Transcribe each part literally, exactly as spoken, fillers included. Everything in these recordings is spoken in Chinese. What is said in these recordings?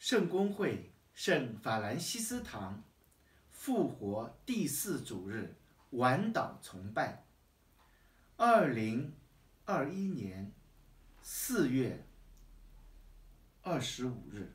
圣公会圣法兰西斯堂复活第四主日晚祷崇拜，二零二一年四月二十五日。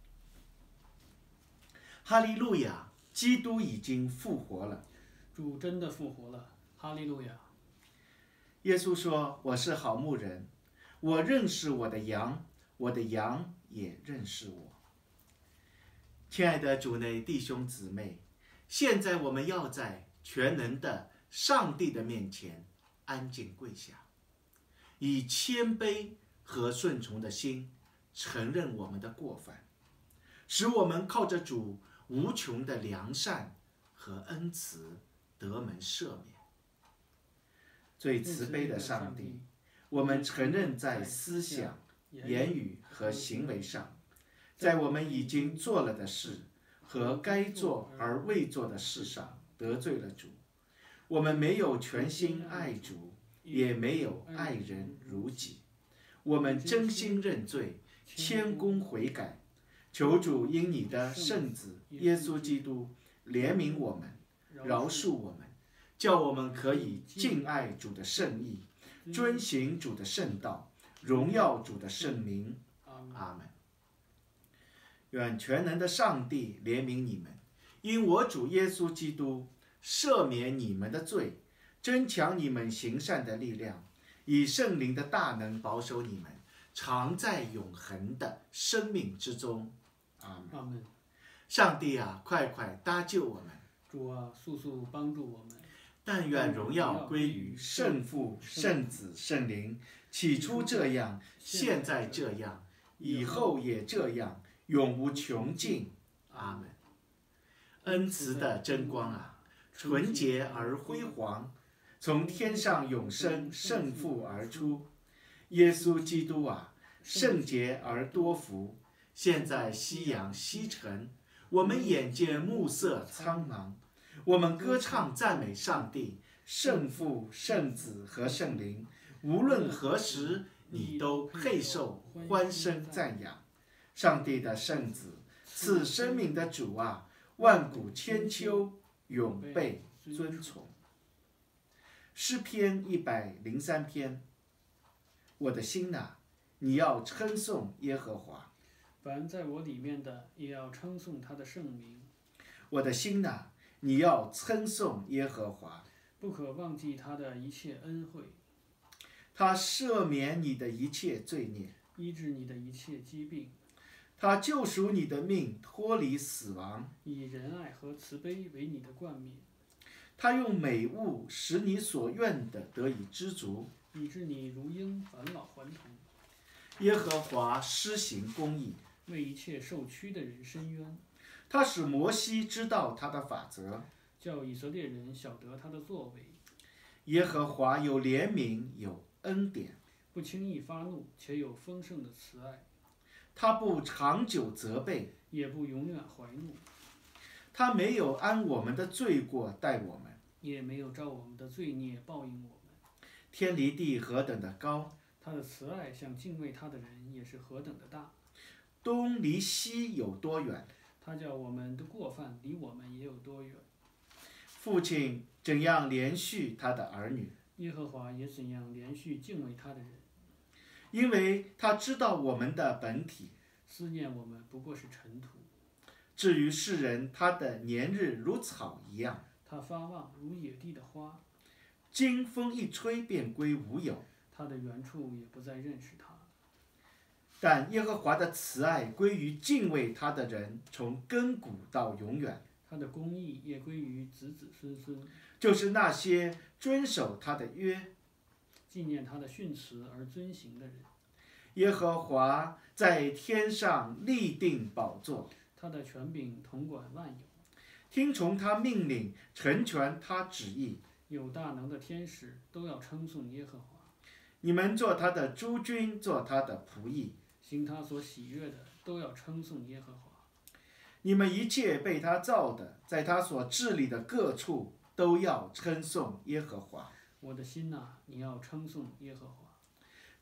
哈利路亚！基督已经复活了， 主真的复活了，哈利路亚！ 耶稣说：“我是好牧人，我认识我的羊，我的羊也认识我。”亲爱的主内弟兄姊妹，现在我们要在全能的上帝的面前安静跪下，以谦卑和顺从的心承认我们的过犯，使我们靠着主无穷的良善和恩慈得门赦免。最慈悲的上帝，我们承认在思想、言语和行为上，在我们已经做了的事和该做而未做的事上得罪了主。我们没有全心爱主，也没有爱人如己。我们真心认罪，谦恭悔改，求主因你的圣子耶稣基督怜悯我们，饶恕我们，叫我们可以敬爱主的圣意，遵行主的圣道，荣耀主的圣名。阿们。愿全能的上帝怜悯你们，因我主耶稣基督赦免你们的罪，增强你们行善的力量，以圣灵的大能保守你们，常在永恒的生命之中。阿们。 阿们。 上帝啊，快快搭救我们！ 主啊，速速帮助我们！ 但愿荣耀归于圣父、圣子、圣灵，起初这样，现在这样，以后也这样，永无穷尽。阿们。恩慈的真光啊，纯洁而辉煌，从天上永生圣父而出。耶稣基督啊，圣洁而多福，现在夕阳西沉，我们眼见暮色苍茫，我们歌唱赞美上帝，圣父、圣子和圣灵，无论何时你都配受欢声赞扬。上帝的圣子，赐生命的主啊，万古千秋永被尊崇。诗篇一百零三篇，我的心哪，你要称颂耶和华。 凡在我里面的，也要称颂他的圣名。 我的心哪，你要称颂耶和华。 不可忘记他的一切恩惠。 他赦免你的一切罪孽， 医治你的一切疾病。 他救赎你的命，脱离死亡， 以仁爱和慈悲为你的冠冕。 他用美物使你所愿的得以知足， 以致你如鹰返老还童。 耶和华施行公义， 为一切受屈的人伸冤。 他使摩西知道他的法则， 叫以色列人晓得他的作为。 耶和华有怜悯，有恩典， 不轻易发怒，且有丰盛的慈爱。 他不长久责备， 也不永远怀怒。 他没有按我们的罪过待我们， 也没有照我们的罪孽报应我们。 天离地何等的高， 他的慈爱向敬畏他的人也是何等的大。 东离西有多远？ 他叫我们的过犯离我们也有多远。 父亲怎样连续他的儿女， 耶和华也怎样连续敬畏他的人。 因为他知道我们的本体， 思念我们不过是尘土。 至于世人，他的年日如草一样， 他发旺如野地的花， 经风一吹便归无有， 他的原处也不再认识他。 但耶和华的慈爱归于敬畏他的人，从亘古到永远。 他的公义也归于子子孙孙， 就是那些遵守他的约， 纪念他的训词而遵行的人。 耶和华在天上立定宝座， 他的权柄统管万有， 听从他命令，成全他旨意。 有大能的天使都要称颂耶和华。 你们做他的诸军，做他的仆役， 行他所喜悦的都要称颂耶和华。 你们一切被他造的，在他所治理的各处都要称颂耶和华。 我的心哪，你要称颂耶和华。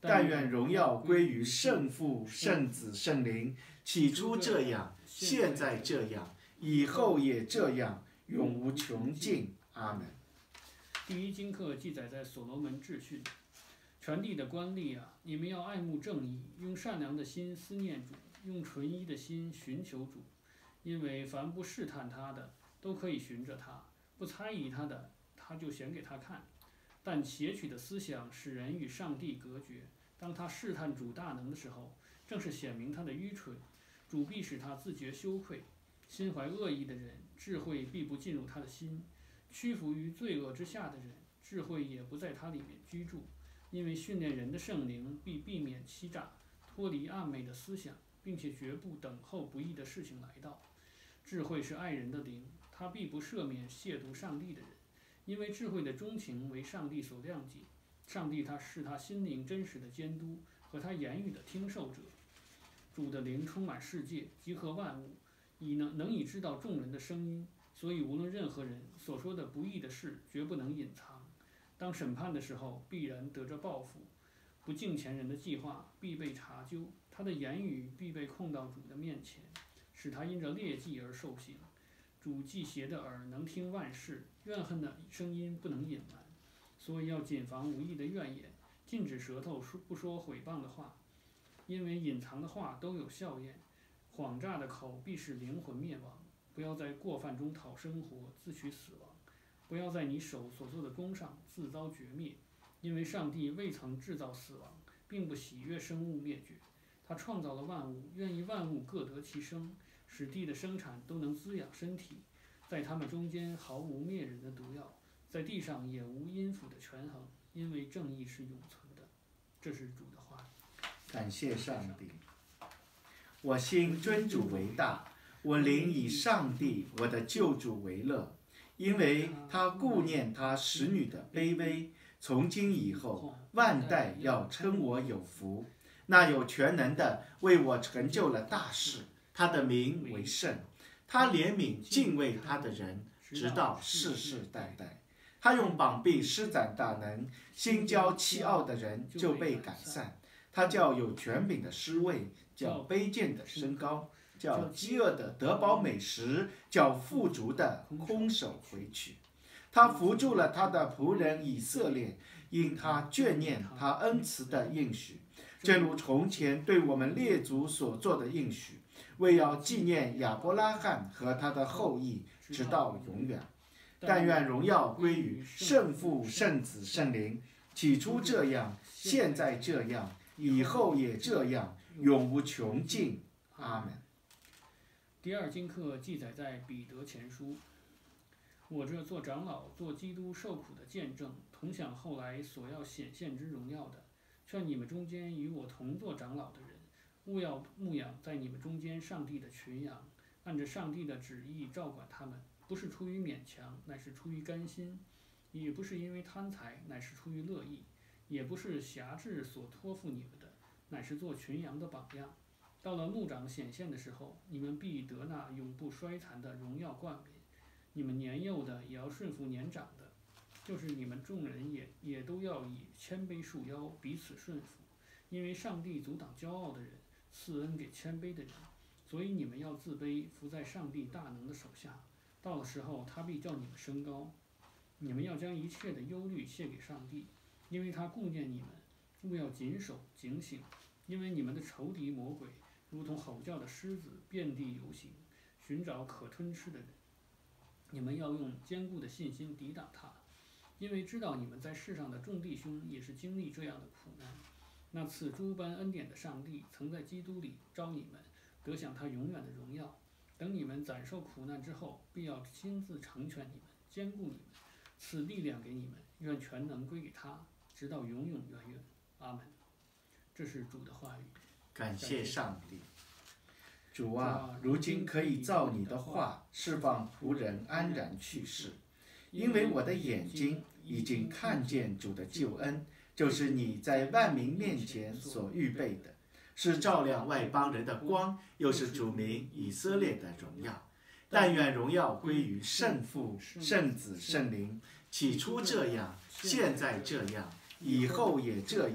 但愿荣耀归于圣父、圣子、圣灵，起初这样，现在这样，以后也这样，永无穷尽。阿门。 第一经课记载在所罗门治训，全地的官吏啊，你们要爱慕正义，用善良的心思念主，用纯一的心寻求主，因为凡不试探他的，都可以寻着他；不猜疑他的，他就显给他看。但邪曲的思想使人与上帝隔绝。当他试探主大能的时候，正是显明他的愚蠢，主必使他自觉羞愧。心怀恶意的人，智慧必不进入他的心；屈服于罪恶之下的人，智慧也不在他里面居住。因为训练人的圣灵必避免欺诈，脱离暗昧的思想，并且绝不等候不义的事情来到。智慧是爱人的灵，他必不赦免亵渎上帝的人，因为智慧的钟情为上帝所谅解。上帝他是他心灵真实的监督和他言语的听受者。主的灵充满世界，集合万物，以能能以知道众人的声音，所以无论任何人所说的不义的事，绝不能隐藏。当审判的时候，必然得着报复。不敬虔人的计划必被查究，他的言语必被控到主的面前，使他因着劣迹而受刑。主既邪的耳能听万事，怨恨的声音不能隐瞒，所以要谨防无益的怨言，禁止舌头不说毁谤的话，因为隐藏的话都有笑验，谎诈的口必使灵魂灭亡。不要在过犯中讨生活，自取死亡；不要在你手所做的工上自遭绝灭，因为上帝未曾制造死亡，并不喜悦生物灭绝。他创造了万物，愿意万物各得其生，使地的生产都能滋养身体，在它们中间毫无灭人的毒药，在地上也无阴府的权衡，因为正义是永存的。这是主的话。 感谢上帝。我心尊主为大，我灵以上帝我的救主为乐，因为他顾念他使女的卑微。从今以后，万代要称我有福。那有全能的为我成就了大事，他的名为圣。他怜悯敬畏他的人，直到世世代代。他用膀臂施展大能，心骄气傲的人就被赶散。他叫有权柄的失位，叫卑贱的升高，叫饥饿的得饱美食，叫富足的空手回去。他扶助了他的仆人以色列，因他眷念他恩慈的应许，正如从前对我们列祖所做的应许，为要纪念亚伯拉罕和他的后裔，直到永远。但愿荣耀归于圣父、圣子、圣灵，起初这样，现在这样，以后也这样，永无穷尽。阿门。 第二经课记载在彼得前书。我这做长老、做基督受苦的见证，同享后来所要显现之荣耀的，劝你们中间与我同做长老的人，务要牧养在你们中间上帝的群羊，按着上帝的旨意照管他们，不是出于勉强，乃是出于甘心；也不是因为贪财，乃是出于乐意；也不是辖制所托付你们的，乃是做群羊的榜样。到了牧长显现的时候，你们必得那永不衰残的荣耀冠冕。你们年幼的也要顺服年长的，就是你们众人也也都要以谦卑束腰，彼此顺服。因为上帝阻挡骄傲的人，赐恩给谦卑的人，所以你们要自卑，服在上帝大能的手下。到了时候，他必叫你们升高。你们要将一切的忧虑卸给上帝，因为他顾念你们。务要谨守警醒，因为你们的仇敌魔鬼如同吼叫的狮子，遍地游行，寻找可吞吃的人。你们要用坚固的信心抵挡他，因为知道你们在世上的众弟兄也是经历这样的苦难。那赐诸般恩典的上帝曾在基督里召你们，得享他永远的荣耀。等你们暂受苦难之后，必要亲自成全你们，坚固你们，赐力量给你们。愿全能归给他，直到永永远远。阿门。这是主的话语。 感谢上帝。主啊，如今可以照你的话释放仆人安然去世，因为我的眼睛已经看见主的救恩，就是你在万民面前所预备的，是照亮外邦人的光，又是主名以色列的荣耀。但愿荣耀归于圣父、圣子、圣灵，起初这样，现在这样，以后也这样，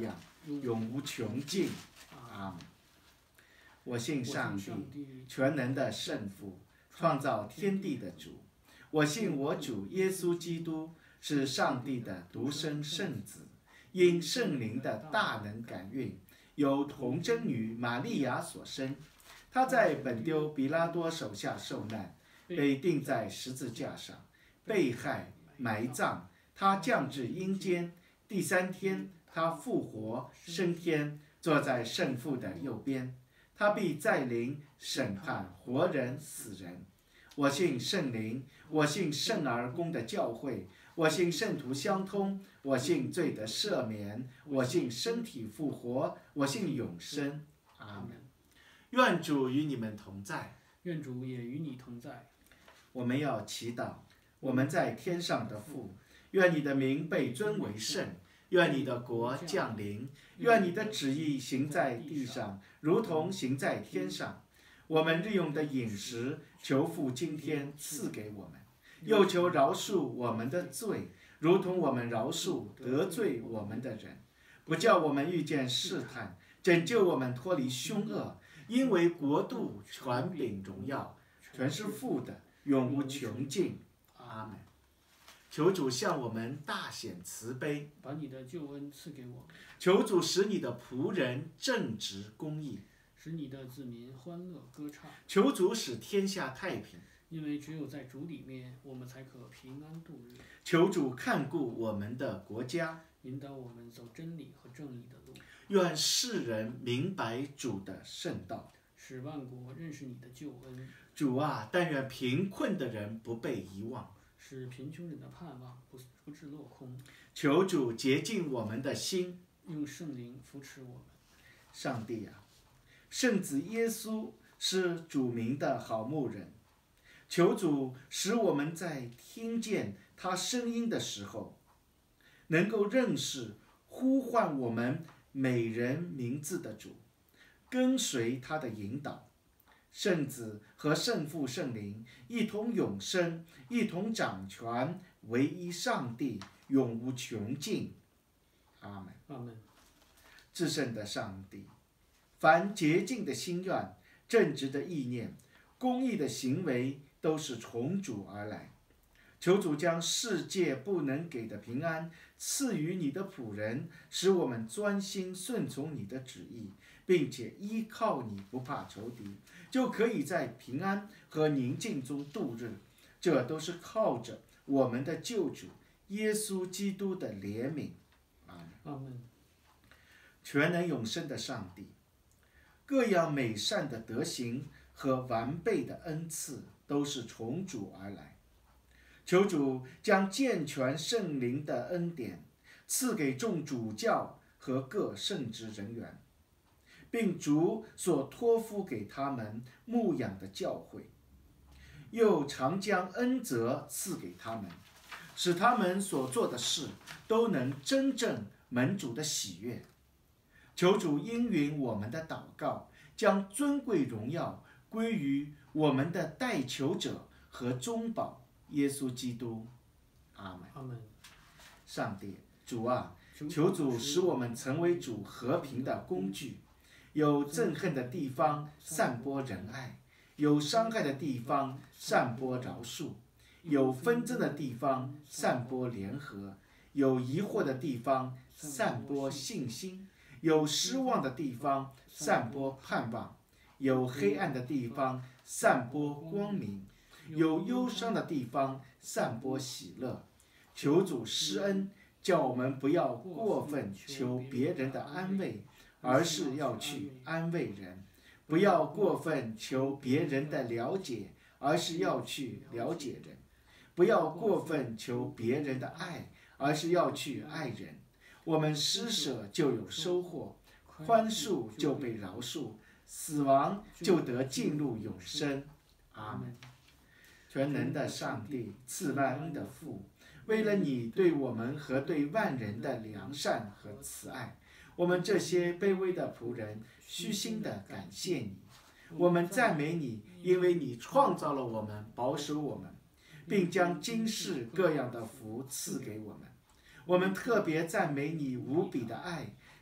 永无穷尽。阿门。我信上帝，全能的圣父，创造天地的主。我信我主耶稣基督是上帝的独生圣子，因圣灵的大能感孕，由童贞女玛利亚所生。他在本丢比拉多手下受难，被钉在十字架上，被害埋葬。他降至阴间，第三天他复活升天，坐在圣父的右边。他必再临审判活人死人。我信圣灵，我信圣而公的教会，我信圣徒相通，我信罪得赦免，我信身体复活，我信永生。阿门。愿主与你们同在， 愿主也与你同在。 我们要祈祷。我们在天上的父，愿你的名被尊为圣，愿你的国降临，愿你的旨意行在地上，如同行在天上。我们日用的饮食，求父今天赐给我们，又求饶恕我们的罪，如同我们饶恕得罪我们的人，不叫我们遇见试探，拯救我们脱离凶恶。因为国度、权柄、荣耀，全是父的，永无穷尽。阿门。求主向我们大显慈悲， 把你的救恩赐给我们。 求主使你的仆人正直公义， 使你的子民欢乐歌唱。 求主使天下太平， 因为只有在主里面，我们才可平安度日。 求主看顾我们的国家， 引导我们走真理和正义的路。 愿世人明白主的圣道， 使万国认识你的救恩。 主啊，但愿贫困的人不被遗忘， 使贫穷人的盼望不不致落空。 求主洁净我们的心， 用圣灵扶持我们。 上帝啊，圣子耶稣是主名的好牧人，求主使我们在听见他声音的时候，能够认识呼唤我们每人名字的主，跟随他的引导。圣子和圣父圣灵一同永生，一同掌权，唯一上帝，永无穷尽。阿门。 阿门。 至圣的上帝，凡洁净的心愿、正直的意念、公义的行为，都是从主而来。求主将世界不能给的平安赐予你的仆人，使我们专心顺从你的旨意，并且依靠你，不怕仇敌，就可以在平安和宁静中度日。这都是靠着我们的救主耶稣基督的怜悯。阿门。 阿门。 全能永生的上帝，各样美善的德行和完备的恩赐都是从主而来。求主将健全圣灵的恩典赐给众主教和各圣职人员，并主所托付给他们牧养的教会，又常将恩泽赐给他们，使他们所做的事都能真正蒙主的喜悦。求主应允我们的祷告，将尊贵荣耀归于我们的代求者和中保耶稣基督。阿门。 阿门。 上帝，主啊，求主使我们成为主和平的工具，有憎恨的地方散播仁爱，有伤害的地方散播饶恕，有纷争的地方散播联合，有疑惑的地方散播信心，有失望的地方散播盼望，有黑暗的地方散播光明，有忧伤的地方散播喜乐。求主施恩，叫我们不要过分求别人的安慰，而是要去安慰人；不要过分求别人的了解，而是要去了解人；不要过分求别人的爱，而是要去爱人。我们施舍就有收获，宽恕就被饶恕，死亡就得进入永生。阿门。全能的上帝，赐万恩的父，为了你对我们和对万人的良善和慈爱，我们这些卑微的仆人虚心地感谢你。我们赞美你，因为你创造了我们，保守我们，并将今世各样的福赐给我们。我们特别赞美你无比的爱，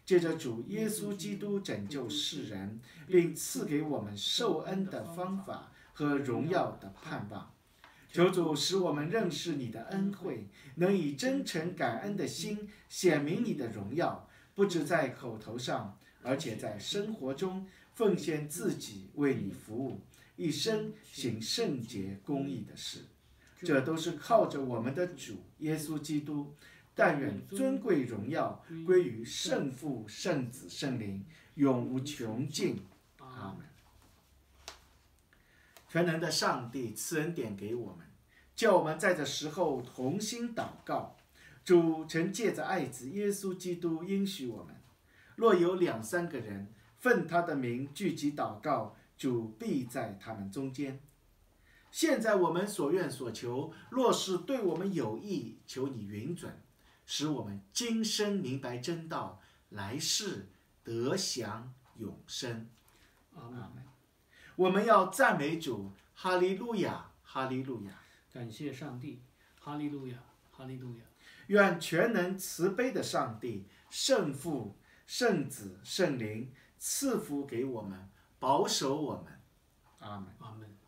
借着主耶稣基督拯救世人，并赐给我们受恩的方法和荣耀的盼望。求主使我们认识你的恩惠，能以真诚感恩的心显明你的荣耀，不只在口头上，而且在生活中奉献自己为你服务，一生行圣洁公义的事。这都是靠着我们的主耶稣基督。但愿尊贵荣耀归于圣父、圣子、圣灵，永无穷尽。阿门。全能的上帝赐恩典给我们，叫我们在这时候同心祷告。主曾借着爱子耶稣基督应许我们，若有两三个人奉他的名聚集祷告，主必在他们中间。现在我们所愿所求，若是对我们有益，求你允准，使我们今生明白真道，来世得享永生。 阿门。 我们要赞美主，哈利路亚，哈利路亚。 感谢上帝，哈利路亚，哈利路亚。 愿全能慈悲的上帝，圣父、圣子、圣灵赐福给我们，保守我们。阿门。 阿门。